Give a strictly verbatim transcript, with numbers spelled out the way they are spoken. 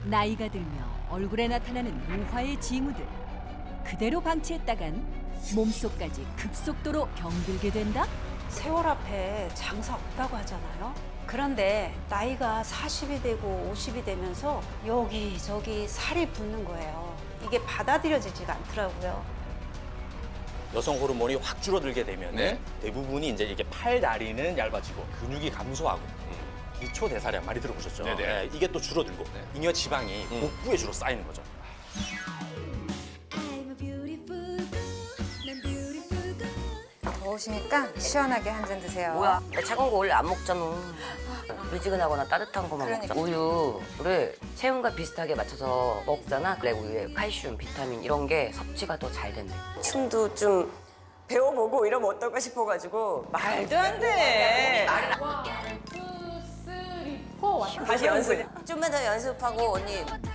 나이가 들며 얼굴에 나타나는 노화의 징후들. 그대로 방치했다간 몸속까지 급속도로 병들게 된다? 세월 앞에 장사 없다고 하잖아요. 그런데 나이가 사십이 되고 오십이 되면서 여기저기 살이 붙는 거예요. 이게 받아들여지지가 않더라고요. 여성 호르몬이 확 줄어들게 되면 네. 대부분이 이제 이게 팔, 다리는 얇아지고 근육이 감소하고 기초 대사량 많이 들어보셨죠? 네네. 네, 이게 또 줄어들고 네. 잉여 지방이 음. 복부에 주로 쌓이는 거죠. 더우시니까 시원하게 한 잔 드세요. 뭐야? 나 차가운 거 원래 안 먹잖아. 미지근하거나 따뜻한 거만 그러니까. 먹자. 우유를 체온과 비슷하게 맞춰서 먹잖아. 그래 우유에 칼슘, 비타민 이런 게 섭취가 더 잘 된대. 춤도 좀 배워보고 이러면 어떨까 싶어가지고 말도 안 돼. 원, 투, 쓰리, 포. 다시 연습. 좀만 더 연습하고 언니